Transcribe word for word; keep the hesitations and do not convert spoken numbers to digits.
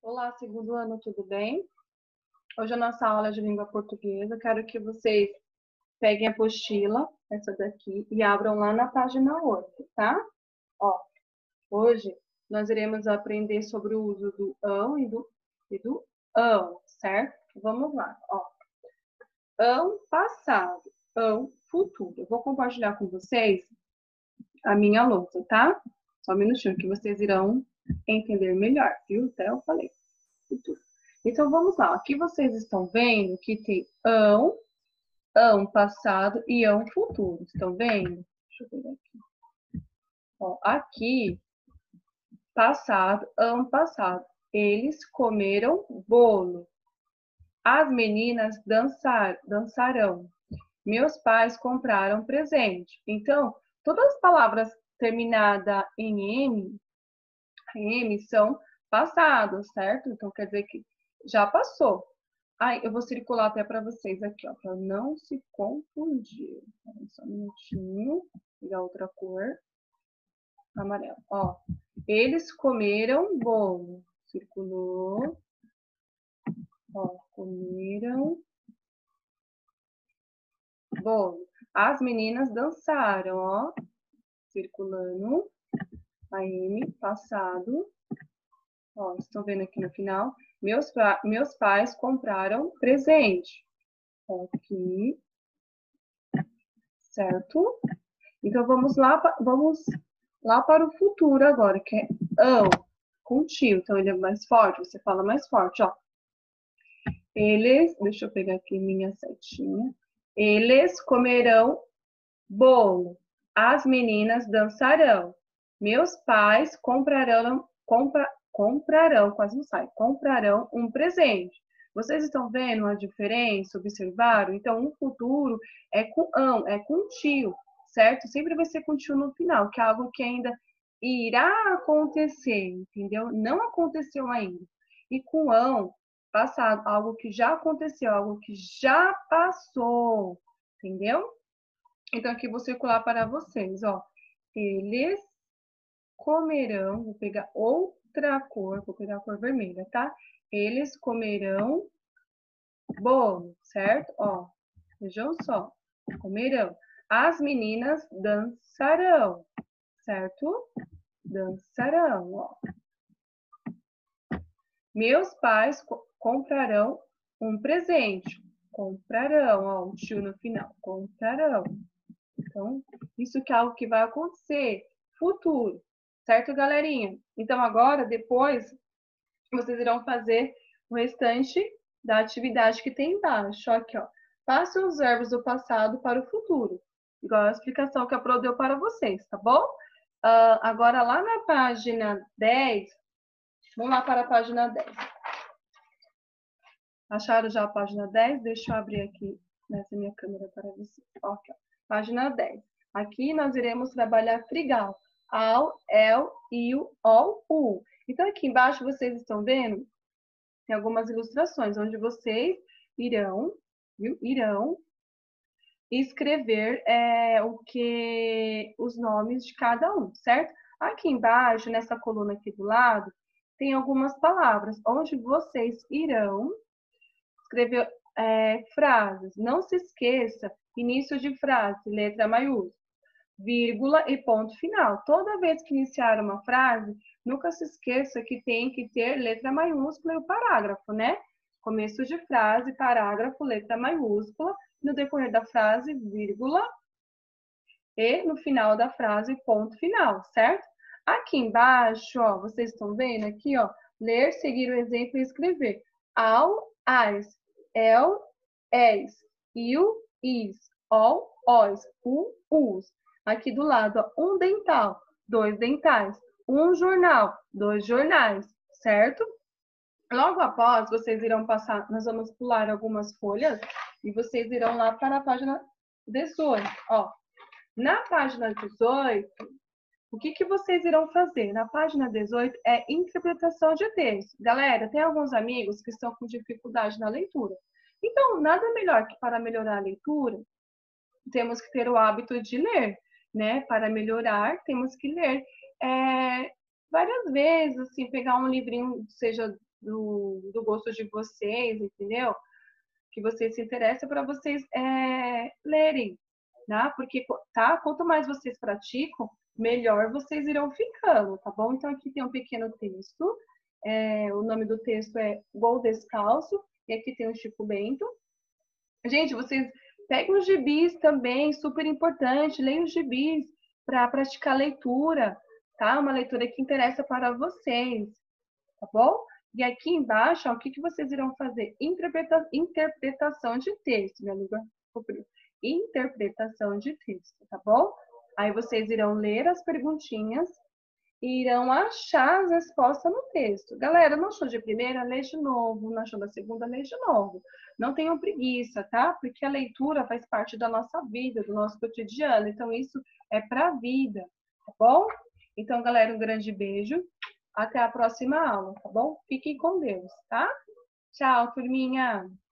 Olá, segundo ano, tudo bem? Hoje a nossa aula é de língua portuguesa. Quero que vocês peguem a apostila, essa daqui, e abram lá na página oito, tá? Ó, hoje nós iremos aprender sobre o uso do ão e do, e do ão, certo? Vamos lá, ó. Ão passado, ão futuro. Eu vou compartilhar com vocês a minha lousa, tá? Só um minutinho que vocês irão entender melhor, viu? Até eu falei. Futuro. Então, vamos lá. Aqui vocês estão vendo que tem ão, ão passado e ão futuro. Estão vendo? Deixa eu ver aqui. Ó, aqui, passado, ão passado. Eles comeram bolo. As meninas dançar, dançarão. Meus pais compraram presente. Então, todas as palavras terminadas em M, em M são passadas, certo? Então, quer dizer que já passou. Aí, eu vou circular até para vocês aqui, ó, para não se confundir. Só um minutinho, pegar outra cor. Amarelo, ó. Eles comeram bolo. Circulou. Ó, comeram bolo. As meninas dançaram, ó. Circulando. A M, passado. Ó, estão vendo aqui no final? Meus, meus pais compraram presente. Aqui. Certo? Então, vamos lá, vamos lá para o futuro agora, que é ão, com tio. Então, ele é mais forte, você fala mais forte, ó. Eles, deixa eu pegar aqui minha setinha. Eles comerão bolo. As meninas dançarão. Meus pais comprarão, compra, comprarão, quase não sai, comprarão um presente. Vocês estão vendo a diferença? Observaram? Então, um futuro é com ão, é com tio, certo? Sempre vai ser com tio no final, que é algo que ainda irá acontecer, entendeu? Não aconteceu ainda. E com ão, passado, algo que já aconteceu, algo que já passou, entendeu? Então, aqui vou circular para vocês, ó. Eles comerão, vou pegar outra cor, vou pegar a cor vermelha, tá? Eles comerão bolo, certo? Ó, vejam só, comerão. As meninas dançarão, certo? Dançarão, ó. Meus pais co comprarão um presente. Comprarão, ó, o tio no final. Comprarão. Então, isso que é algo que vai acontecer. Futuro. Certo, galerinha? Então, agora, depois, vocês irão fazer o restante da atividade que tem embaixo. Aqui, ó. Passe os verbos do passado para o futuro. Igual a explicação que a Pro deu para vocês, tá bom? Uh, agora, lá na página dez, vamos lá para a página dez. Acharam já a página dez? Deixa eu abrir aqui nessa minha câmera para vocês. Aqui, ó. Página dez. Aqui nós iremos trabalhar frigal. Ao, el, il, ol, u. Então, aqui embaixo vocês estão vendo, tem algumas ilustrações, onde vocês irão, viu? Irão escrever é, o que, os nomes de cada um, certo? Aqui embaixo, nessa coluna aqui do lado, tem algumas palavras, onde vocês irão escrever é, frases. Não se esqueça, início de frase, letra maiúscula, vírgula e ponto final. Toda vez que iniciar uma frase, nunca se esqueça que tem que ter letra maiúscula e o parágrafo, né? Começo de frase, parágrafo, letra maiúscula, no decorrer da frase, vírgula, e no final da frase, ponto final, certo? Aqui embaixo, ó, vocês estão vendo aqui, ó, ler, seguir o exemplo e escrever. Ao, as, el, es, il, is, ol, os, u, us. Aqui do lado, ó, um dental, dois dentais, um jornal, dois jornais, certo? Logo após, vocês irão passar, nós vamos pular algumas folhas e vocês irão lá para a página dezoito, ó. Na página dezoito, o que que vocês irão fazer? Na página dezoito é interpretação de texto. Galera, tem alguns amigos que estão com dificuldade na leitura. Então, nada melhor que para melhorar a leitura, temos que ter o hábito de ler, né? Para melhorar, temos que ler é, várias vezes, assim, pegar um livrinho, seja do, do gosto de vocês, entendeu? Que vocês se interessam para vocês é, lerem, tá? Porque, tá? Quanto mais vocês praticam, melhor vocês irão ficando, tá bom? Então, aqui tem um pequeno texto. É, o nome do texto é Gol Descalço. E aqui tem o Chico Bento. Gente, vocês pegam os gibis também, super importante. Leiam os gibis para praticar leitura, tá? Uma leitura que interessa para vocês, tá bom? E aqui embaixo, ó, o que, que vocês irão fazer? Interpreta interpretação de texto, minha amiga. Interpretação de texto, tá bom? Aí vocês irão ler as perguntinhas e irão achar as respostas no texto. Galera, não achou de primeira? Lê de novo. Não achou da segunda? Lê de novo. Não tenham preguiça, tá? Porque a leitura faz parte da nossa vida, do nosso cotidiano. Então, isso é para a vida, tá bom? Então, galera, um grande beijo. Até a próxima aula, tá bom? Fiquem com Deus, tá? Tchau, turminha!